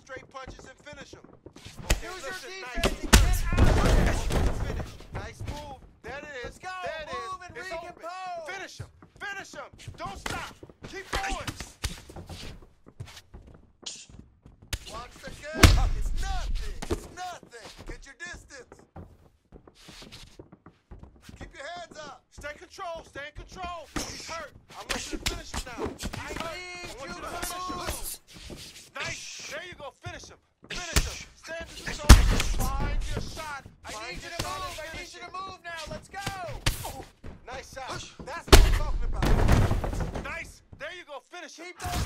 straight punches and finish him. Use your defense and get out! Finish. Nice move. There it is. Let's go. There it is. Move and It's recompose. open. Finish him. Finish him. Don't stop. Keep going. Watch the gun. It's nothing. It's nothing. Get your distance. Keep your hands up. Stay control. Stay in control. He's hurt. I want you to finish him now. He's hurt. I want you to finish him. Nice. There you go. Finish him. Finish him. Stand to the shoulder. Find your shot. I need you to move. I need you to move now. Let's go. Nice shot. That's what I'm talking about. Nice. There you go. Finish him. Keep those